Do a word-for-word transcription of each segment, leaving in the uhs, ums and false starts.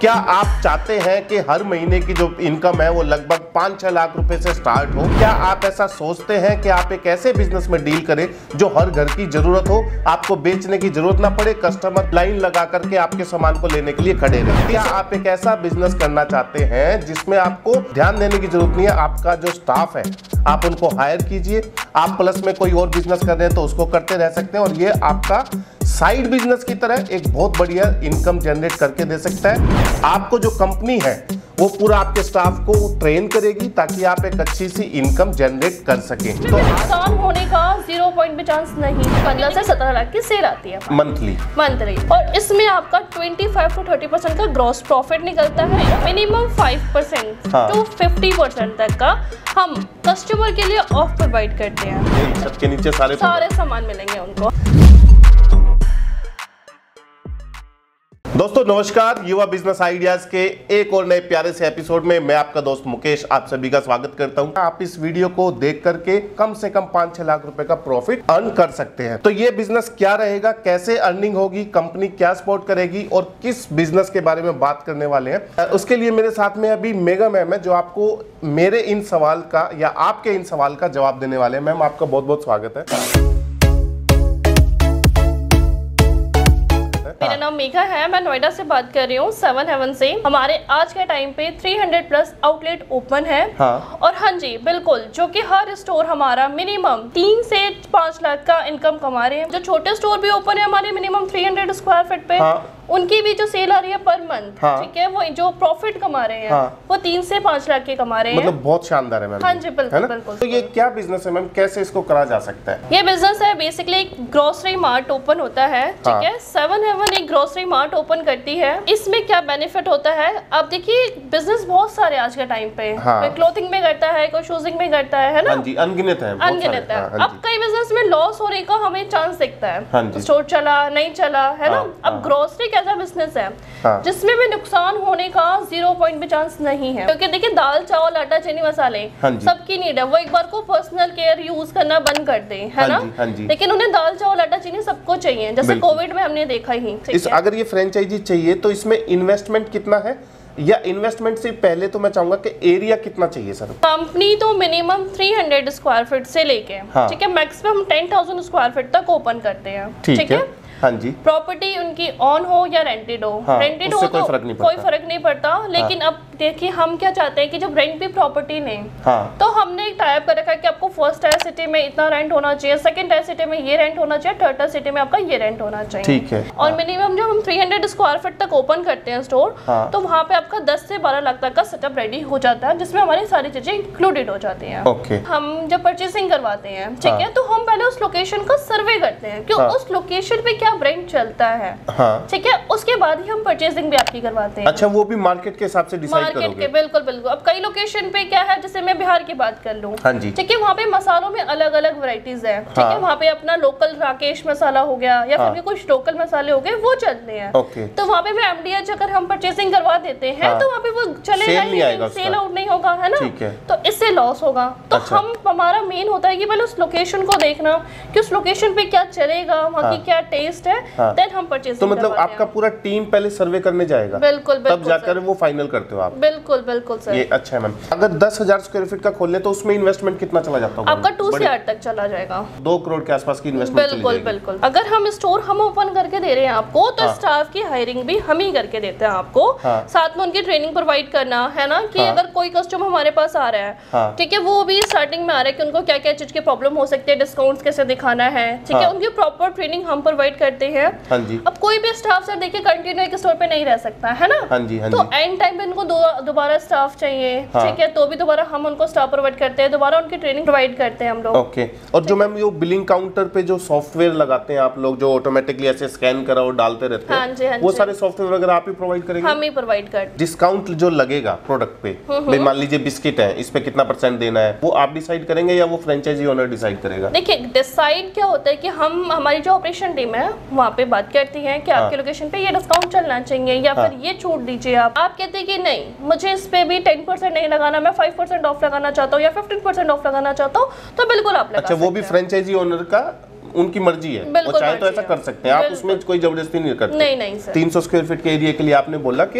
क्या आप चाहते हैं कि हर महीने की जो इनकम है वो लगभग पाँच छह लाख रुपए से स्टार्ट हो? क्या आप ऐसा सोचते हैं कि आप एक ऐसे बिजनेस में डील करें जो हर घर की जरूरत हो, आपको बेचने की जरूरत ना पड़े, कस्टमर लाइन लगा करके आपके सामान को लेने के लिए खड़े रहे? क्या आप एक ऐसा बिजनेस करना चाहते हैं जिसमें आपको ध्यान देने की जरूरत नहीं है, आपका जो स्टाफ है आप उनको हायर कीजिए, आप प्लस में कोई और बिजनेस कर रहे हैं तो उसको करते रह सकते हैं और ये आपका साइड बिजनेस की तरह एक बहुत बढ़िया इनकम जनरेट करके दे सकता है। आपको जो कंपनी है वो पूरा आपके स्टाफ को ट्रेन करेगी ताकि आप एक अच्छी सी इनकम जनरेट कर सकें। तो नुकसान होने का जीरो पॉइंट भी चांस नहीं। पंद्रह से सत्रह लाख की सेल आती है मंथली मंथली और इसमें आपका पच्चीस टू तीस परसेंट का ग्रॉस प्रॉफिट निकलता है। मिनिमम पाँच परसेंट टू पचास परसेंट तक का हम कस्टमर के लिए ऑफ प्रोवाइड करते हैं। छत के नीचे सारे सारे सामान मिलेंगे उनको। दोस्तों नमस्कार, युवा बिजनेस आइडियाज के एक और नए प्यारे से एपिसोड में मैं आपका दोस्त मुकेश आप सभी का स्वागत करता हूं। आप इस वीडियो को देख करके कम से कम पाँच छह लाख रुपए का प्रॉफिट अर्न कर सकते हैं। तो ये बिजनेस क्या रहेगा, कैसे अर्निंग होगी, कंपनी क्या सपोर्ट करेगी और किस बिजनेस के बारे में बात करने वाले हैं, उसके लिए मेरे साथ में अभी मेगा मैम है जो आपको मेरे इन सवाल का या आपके इन सवाल का जवाब देने वाले हैं। मैम आपका बहुत बहुत स्वागत है। मेरा नाम मेघा है, मैं नोएडा से बात कर रही हूँ, सेवन हेवन से। हमारे आज के टाइम पे तीन सौ प्लस आउटलेट ओपन है। हाँ। और हाँ जी बिल्कुल, जो कि हर स्टोर हमारा मिनिमम तीन से पाँच लाख का इनकम कमा रहे हैं। जो छोटे स्टोर भी ओपन है हमारे मिनिमम तीन सौ स्क्वायर फीट पे। हाँ। उनकी भी जो सेल आ रही है पर मंथ, हाँ। ठीक है, वो जो प्रॉफिट कमा रहे हैं, हाँ। वो तीन से पाँच लाख के कमा रहे हैं। मतलब बहुत शानदार है मैम। हाँ जी बिल्कुल बिल्कुल। तो ये क्या बिजनेस है मैम, कैसे इसको करा जा सकता है? ये बिजनेस है बेसिकली एक ग्रोसरी मार्ट ओपन होता है, ठीक है। सेवन हेवन एक ग्रोसरी मार्ट ओपन करती है। इसमें क्या बेनिफिट होता है, अब देखिए बिजनेस बहुत सारे आज के टाइम पे, हाँ। कोई क्लोथिंग में करता है, कोई शूजिंग में करता है, है ना? हाँ जी, अनगिनत है, अनगिनत है। हाँ, अब कई बिजनेस में लॉस होने का हमें चांस दिखता है, हाँ जी। स्टोर चला नहीं चला, है ना? अब ग्रोसरी कैसा बिजनेस है जिसमें भी नुकसान होने का जीरो पॉइंट भी चांस नहीं है, क्योंकि देखिए दाल चावल आटा चीनी मसाले सबकी नीड है। वो एक बार को पर्सनल केयर यूज करना बंद कर दे, है ना? लेकिन उन्हें दाल चावल आटा चीनी सबको चाहिए, जैसे कोविड में हमने देखा ही। इस अगर ये फ्रेंचाइजी चाहिए तो इसमें इन्वेस्टमेंट कितना है, या इन्वेस्टमेंट से पहले तो मैं चाहूंगा कि एरिया कितना चाहिए सर? कंपनी तो मिनिमम तीन सौ स्क्वायर फीट से लेके, हाँ। ठीक है, maximum ten thousand square feet तक ओपन करते हैं, ठीक है। हाँ जी। प्रॉपर्टी उनकी ऑन हो या रेंटेड हो, हाँ, रेंटेड हो तो कोई फर्क नहीं पड़ता, कोई फर्क नहीं पड़ता। लेकिन हाँ। अब देखिए हम क्या चाहते हैं कि जब रेंट पे प्रॉपर्टी लें, हाँ। तो हमने एक टाइप कर रखा है कि आपको फर्स्ट टायर सिटी में इतना रेंट होना चाहिए, सेकंड टायर सिटी में ये रेंट होना चाहिए, थर्ड टायर सिटी में आपका ये रेंट होना चाहिए, ठीक है। और मिनिमम जब हम तीन सौ स्क्वायर फीट तक ओपन करते हैं स्टोर, हाँ। तो वहाँ पे आपका दस से बारह लाख तक का सेटअप रेडी हो जाता है, जिसमें हमारी सारी चीजें इंक्लूडेड हो जाती है। ओके। हम जब परचेसिंग करवाते हैं, ठीक है, तो हम पहले उस लोकेशन का सर्वे करते हैं कि उस लोकेशन पे क्या रेंट चलता है, हाँ। ठीक है, उसके बाद ही हम परचेसिंग भी आपकी करवाते हैं। अच्छा, वो भी मार्केट के हिसाब से डिसाइड करोगे? मार्केट के, बिल्कुल बिल्कुल। अब कई लोकेशन पे क्या है, जैसे मैं बिहार की बात कर लूं, हाँ जी, ठीक है, वहाँ पे मसालों में अलग अलग वैरायटीज है, ठीक है। वहाँ पे अपना लोकल राकेश मसाला हो गया या हाँ। फिर कुछ लोकल मसाले हो गए, वो चलते हैं। ओके। तो वहाँ पे एमडीएच अगर हम परचेसिंग करवा देते हैं, हाँ। तो वहाँ पे वो चलेगा ही नहीं, सेल आउट नहीं होगा, है ना? तो इससे लॉस होगा। तो हम, हमारा मेन होता है कि पहले उस लोकेशन को देखना कि उस लोकेशन पे क्या चलेगा, वहाँ की क्या टेस्ट है, देन हम परचेसिंग। तो मतलब आपका पूरा टीम पहले सर्वे करने जाएगा? बिल्कुल बिल्कुल, तब जाकर वो फाइनल करते हो आप? बिल्कुल बिल्कुल सर। ये अच्छा है मैम। अगर दस हजार स्क्वायर फीट का खोल ले तो उसमें इन्वेस्टमेंट कितना चला जाता होगा? आपका टू से आठ तक चला जाएगा, दो करोड़ के आसपास की इन्वेस्टमेंट। बिल्कुल बिल्कुल। अगर हम स्टोर हम ओपन करके दे रहे हैं आपको, तो हाँ। स्टाफ की हायरिंग भी हम ही करके देते हैं आपको, हाँ। साथ में उनकी ट्रेनिंग प्रोवाइड करना, है ना? कि हाँ। अगर कोई कस्टमर हमारे पास आ रहा है, हाँ। ठीक है, वो भी स्टार्टिंग में आ रहा है कि उनको क्या क्या चीज की प्रॉब्लम हो सकती है, डिस्काउंट कैसे दिखाना है, ठीक है, उनकी प्रॉपर ट्रेनिंग हम प्रोवाइड करते हैं। अब कोई भी स्टाफ सर देखिए कंटिन्यू एक स्टोर पे नहीं रह सकता, है ना? हाँ जी, हाँ तो एंड टाइम पे इनको दोबारा स्टाफ चाहिए, हाँ। ठीक है, तो भी दोबारा हम उनको स्टाफ प्रोवाइड करते हैं, दोबारा उनकी ट्रेनिंग प्रोवाइड करते हैं हम लोग। ओके। और जो मैम ये बिलिंग काउंटर पे जो सॉफ्टवेयर लगाते हैं आप लोग, जो ऑटोमेटिकली ऐसे स्कैन करा और डालते रहते हैं, हाँ जी, हाँ वो सारे सॉफ्टवेयर वगैरह आप ही प्रोवाइड करेंगे? हम ही प्रोवाइड करते हैं। डिस्काउंट जो लगेगा प्रोडक्ट पे, भाई मान लीजिए बिस्किट है, इस पे कितना परसेंट देना है, वो आप डिसाइड करेंगे या वो फ्रेंचाइजी ओनर डिसाइड करेगा? देखिए डिसाइड क्या होता है कि हम, हमारी जो ऑपरेशन टीम है वहाँ पे बात करती है कि आपके लोकेशन पे ये डिस्काउंट चलना चाहिए या हाँ। फिर ये छूट दीजिए। आप आप कहते हैं कि नहीं मुझे इस पे भी टेन परसेंट नहीं लगाना, मैं फाइव परसेंट ऑफ लगाना चाहता हूँ या फिफ्टीन परसेंट ऑफ लगाना चाहता हूँ, तो बिल्कुल आप लगा अच्छा, वो भी फ्रेंचाइजी ओनर का उनकी मर्जी है, वो चाहे तो ऐसा कर सकते हैं, आप उसमें कोई जबरदस्ती नहीं करते। नहीं नहीं सर। तीन सौ स्क्वायर फीट के एरिया के लिए आपने बोला कि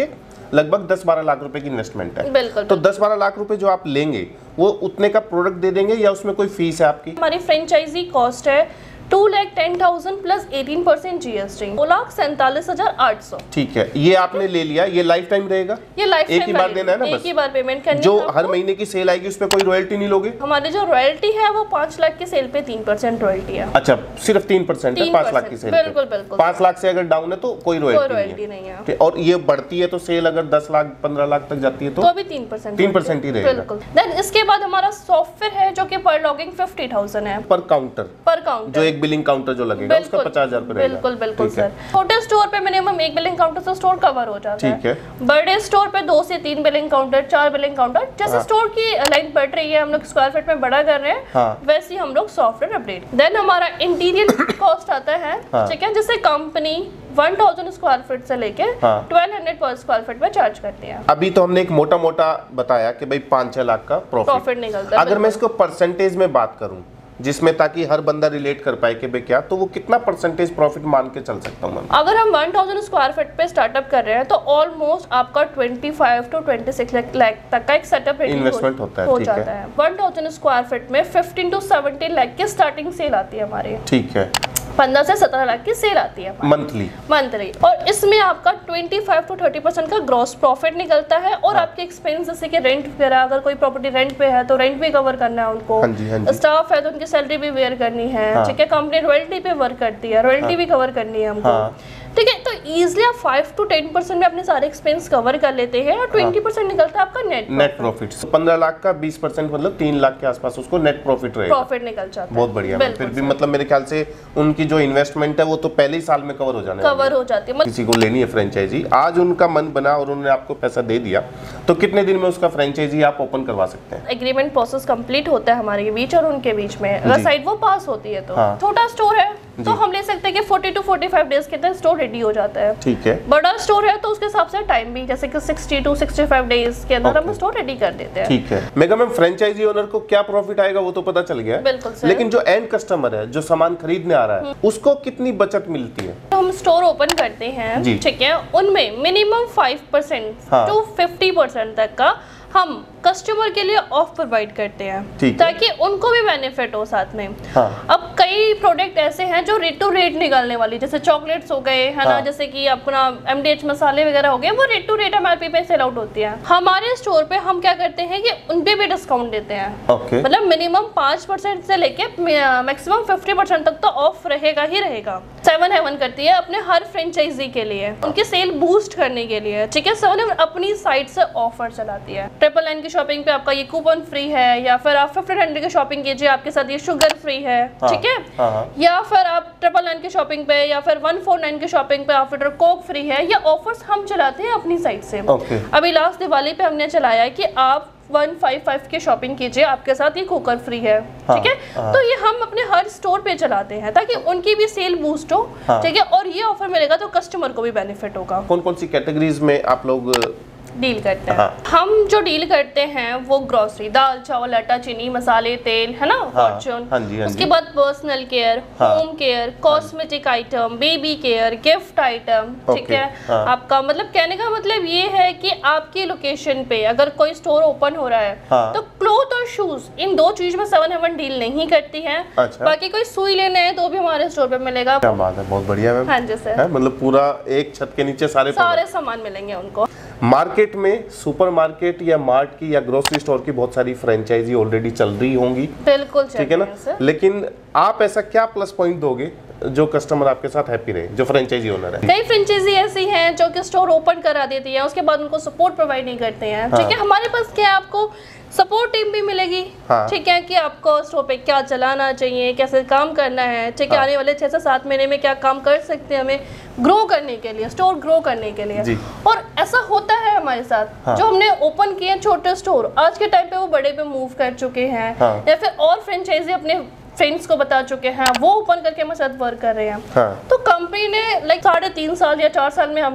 लगभग दस बारह लाख रुपए की इन्वेस्टमेंट है। बिल्कुल। तो दस बारह लाख रुपए जो आप लेंगे वो उतने का प्रोडक्ट दे देंगे या उसमें कोई फीस है आपकी? हमारी फ्रेंचाइजी कॉस्ट है two lakh ten thousand plus eighteen percent GST, दो लाख सैंतालीस हजार आठ सौ। ठीक है, ये आपने ले लिया, ये लाइफ टाइम रहेगा? ये लाइफ एक ही बार देना है ना? एक बस ही बार पेमेंट करनी है। जो हर महीने की सेल आएगी उसमें कोई रॉयल्टी नहीं लोगे? हमारी जो रॉयल्टी है वो पाँच लाख की सेल पे तीन परसेंट रॉयल्टी है। अच्छा, सिर्फ तीन परसेंट है पाँच लाख की सेल? बिल्कुल बिल्कुल। पाँच लाख से अगर डाउन है तो कोई रॉयल्टी नहीं है। नहीं है। और ये बढ़ती है तो सेल अगर दस लाख पंद्रह लाख तक जाती है तो अभी तीन परसेंट तीन परसेंट ही रहेगा। बिल्कुल। देन इसके बाद हमारा सॉफ्टवेयर है जो कि पर लॉगिंग फिफ्टी थाउजेंड है पर काउंटर, पर काउंटर जो एक बिलिंग काउंटर जो लगेगा उसका पचास हजार रुपए रहेगा। बिल्कुल बिल्कुल सर। छोटे स्टोर पे मिनिमम एक बिलिंग काउंटर से स्टोर कवर हो जाता है। ठीक है। बड़े स्टोर पे दो से तीन बिलिंग काउंटर, चार बिलिंग काउंटर, जैसे हाँ। स्टोर की लाइन बढ़ रही है, हम लोग स्क्वायर फीट में बड़ा कर रहे हैं, हाँ। वैसे ही हम लोग सॉफ्टवेयर अपडेट। देन हमारा इंटीरियर कॉस्ट आता है, ठीक है, जैसे company one thousand square feet से लेके ट्वेल्व हंड्रेड पर स्क्वायर फीट में चार्ज करती है। अभी तो हमने एक मोटा मोटा बताया कि भाई पाँच छह लाख का प्रॉफिट निकलता है। अगर मैं इसको परसेंटेज में बात करूं जिसमें ताकि हर बंदा रिलेट कर पाए कि भाई क्या, तो वो कितना परसेंटेज प्रॉफिट मान के चल सकता हूँ? अगर हम वन थाउजेंड स्क्वायर फीट पे स्टार्टअप कर रहे हैं तो ऑलमोस्ट आपका पच्चीस टू छब्बीस लाख तक का एक सेटअप इन्वेस्टमेंट होता है। हो जाता है। वन थाउजेंड स्क्वायर फीट में फिफ्टीन टू सेवनटीन लाख की स्टार्टिंग सेल आती है हमारी। ठीक है। पंद्रह से सत्रह लाख की सेल आती है मंथली मंथली और इसमें आपका पच्चीस टू तीस परसेंट का ग्रॉस प्रॉफिट निकलता है। और हाँ। आपके एक्सपेंस जैसे कि रेंट वगैरह, अगर कोई प्रॉपर्टी रेंट पे है तो रेंट भी कवर करना है उनको। हाँ जी, हाँ जी। स्टाफ है तो उनकी सैलरी भी वेयर करनी है। हाँ। ठीक है, कंपनी रॉयल्टी पे वर्क करती है, रॉयल्टी हाँ। भी कवर करनी है हमको। हाँ। ठीक है, तो इजीली आप फाइव टू टेन परसेंट में अपने सारे एक्सपेंस कवर कर लेते हैं और ट्वेंटी परसेंट निकलता है आपका नेट नेट प्रॉफिट। पंद्रह लाख का बीस परसेंट मतलब तीन लाख के आसपास उसको नेट प्रॉफिट रहेगा। प्रॉफिट निकल जाता है। बहुत बढ़िया। फिर भी मतलब मेरे ख्याल से उनकी जो इन्वेस्टमेंट है वो तो पहले ही साल में कवर हो जाने कवर हो जाती है। किसी को लेनी है फ्रेंचाइजी, आज उनका मन बना और उन्होंने आपको पैसा दे दिया तो कितने दिन में उसका फ्रेंचाइजी आप ओपन करवा सकते हैं? एग्रीमेंट प्रोसेस कंप्लीट होता है हमारे बीच और उनके बीच में, अगर साइड वो पास होती है तो। हाँ। छोटा स्टोर है तो हम ले सकते हैं कि चालीस टू पैंतालीस डेज के अंदर स्टोर रेडी हो जाता है। ठीक है। बड़ा स्टोर है तो उसके हिसाब से टाइम भी जैसे कि साठ टू पैंसठ डेज के अंदर हम स्टोर रेडी कर देते हैं। ठीक है। मेगा मैम, फ्रेंचाइजी ओनर को क्या प्रॉफिट आएगा वो तो पता चल गया है। बिल्कुल सर। लेकिन जो एंड कस्टमर है, जो सामान खरीदने आ रहा है, उसको कितनी बचत मिलती है? तो हम स्टोर ओपन करते हैं, ठीक है, उनमें minimum five percent to fifty percent तक का हम कस्टमर के लिए ऑफ प्रोवाइड करते हैं ताकि उनको भी बेनिफिट हो साथ में। हाँ। अब कई प्रोडक्ट ऐसे हैं जो रेट टू रेट निकलने वाली, जैसे चॉकलेट्स हो गए है। हाँ। ना, जैसे कि अपना एमडीएच मसाले वगैरह हो गए, वो रेट टू रेट एमआरपी पे सेल आउट होती है। हमारे स्टोर पे हम क्या करते हैं कि उन पे भी डिस्काउंट देते हैं। okay. मतलब मिनिमम पाँच परसेंट से लेके मैक्सिमम फिफ्टी परसेंट तक तो ऑफ रहेगा ही रहेगा। सेवन हेवन करती है अपने हर फ्रेंचाइजी के लिए, उनकी सेल बूस्ट करने के लिए। ठीक है, सेवन हेवन अपनी साइड से ऑफर चलाती है। ट्रिपल नाइन की शॉपिंग पे आपका ये कूपन फ्री है, या फिर आप फिफ्टीन हंड्रेड की शॉपिंग कीजिए आपके साथ ये शुगर फ्री है। ठीक है। हाँ। या फिर आप ट्रिपल नाइन की शॉपिंग पे या फिर वन फोर नाइन की शॉपिंग पे आप फिर कोक फ्री है। ये ऑफर्स हम चलाते हैं अपनी साइड से। okay. अभी लास्ट दिवाली पे हमने चलाया कि आप वन फाइव फाइव की शॉपिंग कीजिए, आपके साथ ये कुकर फ्री है। हाँ, ठीक है। हाँ। तो ये हम अपने हर स्टोर पे चलाते हैं ताकि उनकी भी सेल बूस्ट हो। हाँ। ठीक है, और ये ऑफर मिलेगा तो कस्टमर को भी बेनिफिट होगा। कौन कौन सी कैटेगरीज में आप लोग डील करते हैं? हाँ। हम जो डील करते हैं वो ग्रोसरी, दाल चावल आटा चीनी मसाले तेल, है ना, फॉर्च्यून। हाँ, हाँ उसके बाद पर्सनल केयर, हाँ, home care, cosmetic item, baby care, gift item. ठीक है। हाँ। आपका मतलब कहने का मतलब ये है कि आपकी लोकेशन पे अगर कोई स्टोर ओपन हो रहा है हाँ। तो क्लोथ और शूज, इन दो चीज में सेवन हेवन डील नहीं करती है। अच्छा। बाकी कोई सुई लेने है तो भी हमारे स्टोर पे मिलेगा। क्या बात है, बहुत बढ़िया मैम। हाँ जी सर, मतलब पूरा एक छत के नीचे सारे सारे सामान मिलेंगे उनको। मार्केट में सुपरमार्केट या मार्ट की या ग्रोसरी स्टोर की बहुत सारी फ्रेंचाइजी ऑलरेडी चल रही होंगी। बिल्कुल, ठीक है ना। लेकिन आप ऐसा क्या प्लस पॉइंट दोगे जो कस्टमर आपके साथ हैप्पी रहे, जो फ्रेंचाइजी ओनर है? कई फ्रेंचाइजी ऐसी हैं जो कि स्टोर ओपन करा देती है, उसके बाद उनको सपोर्ट प्रोवाइड नहीं करते हैं। हाँ। ठीक है, हमारे पास क्या है, आपको सपोर्ट टीम भी मिलेगी। हाँ। ठीक है, कि आपको स्टोर पे क्या चलाना चाहिए, कैसे काम करना है। ठीक है। हाँ। आने वाले छह से सात महीने में क्या काम कर सकते हैं हमें ग्रो करने के लिए, स्टोर ग्रो करने के लिए जी। और ऐसा होता है हमारे साथ। हाँ। जो हमने ओपन किए छोटे स्टोर, आज के टाइम पे वो बड़े पे मूव कर चुके हैं। हाँ। या फिर और फ्रेंचाइजी अपने फ्रेंड्स को बता चुके हैं, वो ओपन करके हमारे साथ वर्क कर रहे हैं। हाँ। तो कंपनी ने लाइक साढ़े तीन साल या चार साल में हमने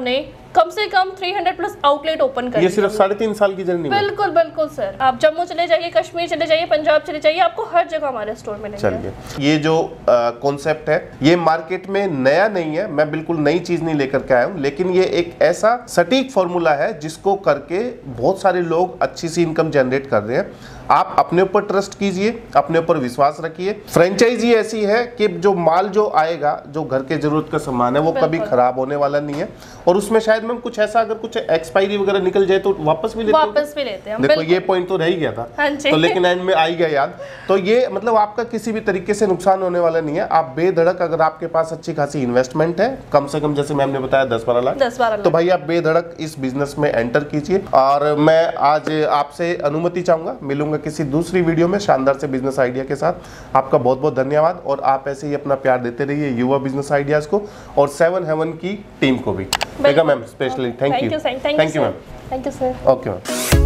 कम से कम तीन सौ प्लस आउटलेट ओपन कर ये सिर्फ साढ़े तीन साल की जर्नी में? बिल्कुल बिल्कुल सर, आप जम्मू चले जाइए, कश्मीर चले जाइए, पंजाब चले जाइए, आपको हर जगह हमारे स्टोर मिलेंगे। चलिए, ये जो कॉन्सेप्ट है ये मार्केट में नया नहीं है, मैं बिल्कुल नई चीज नहीं लेकर के आया हूँ, लेकिन ये एक ऐसा सटीक फॉर्मूला है जिसको करके बहुत सारे लोग अच्छी सी इनकम जनरेट कर रहे हैं। आप अपने ऊपर ट्रस्ट कीजिए, अपने ऊपर विश्वास रखिए। फ्रेंचाइजी ऐसी है कि जो माल जो आएगा, जो घर के जरूरत का सामान है, वो कभी खराब होने वाला नहीं है, और उसमें शायद मैम कुछ ऐसा अगर कुछ एक्सपायरी वगैरह निकल जाए तो वापस भी लेते वापस भी लेते हैं। देखो ये पॉइंट तो रह ही गया था, हाँ तो लेकिन एंड में आ ही गया याद। तो ये मतलब आपका किसी भी तरीके से नुकसान होने वाला नहीं है। आप बेधड़क, अगर आपके पास अच्छी खासी इन्वेस्टमेंट है, कम से कम जैसे मैम ने बताया दस बारह लाख, दस बारह लाख, तो भाई आप बेधड़क इस बिजनेस में एंटर कीजिए। और मैं आज आपसे अनुमति चाहूंगा, मिलूंगा किसी दूसरी वीडियो में शानदार से बिजनेस आइडिया के साथ। आपका बहुत बहुत धन्यवाद, और आप ऐसे ही अपना प्यार देते रहिए युवा बिजनेस आइडियाज को और सेवन हेवन की टीम को भी। Ma'am specially thank you, thank you ma'am, thank you sir. Okay ma'am.